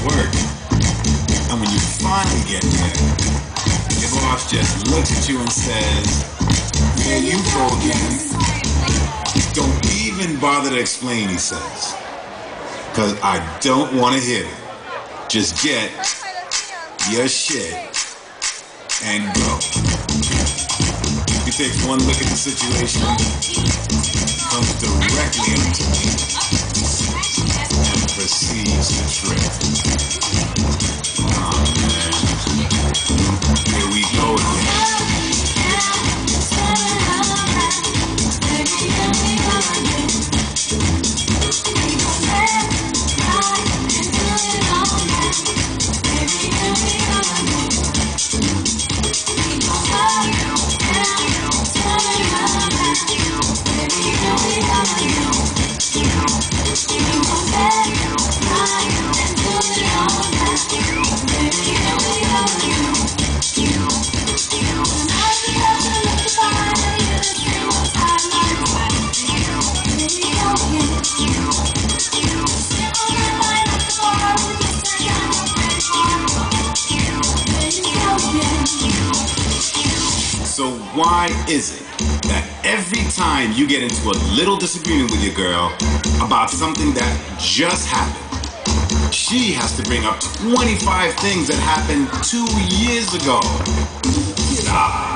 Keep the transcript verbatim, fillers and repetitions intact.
work. And when you finally get there, your boss just looks at you and says, "There you go again." Don't even bother to explain, he says, because I don't want to hear it. Just get your shit and go. He takes one look at the situation, comes directly up to me, and proceeds to trip. Oh man, here we go again. So why is it that every time you get into a little disagreement with your girl about something that just happened, she has to bring up twenty-five things that happened two years ago? God.